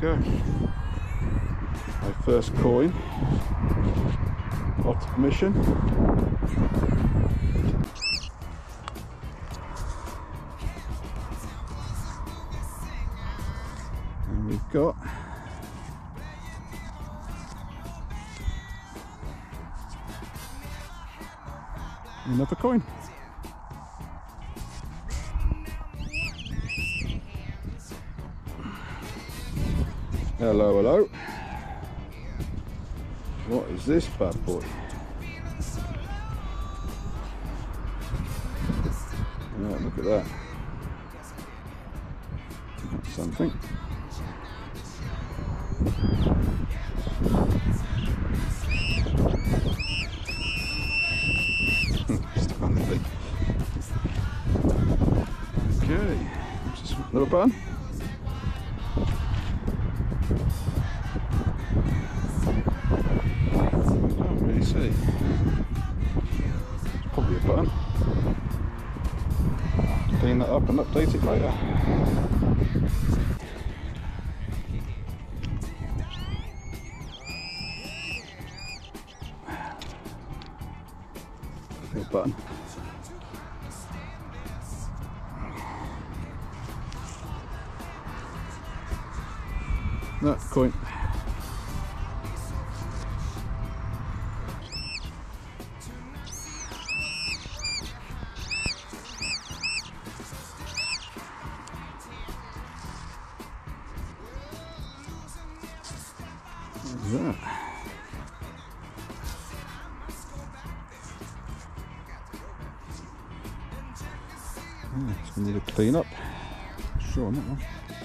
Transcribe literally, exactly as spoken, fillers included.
go. My first coin off the mission. And we've got another coin. Hello, hello. What is this bad boy? Oh, look at that. That's something. Stuck on the thing. Okay, just another button. See, it's probably a button. Clean that up and update it later. Little button. No, coin. That. Yeah, it's going to need a clean up. Sure on that one.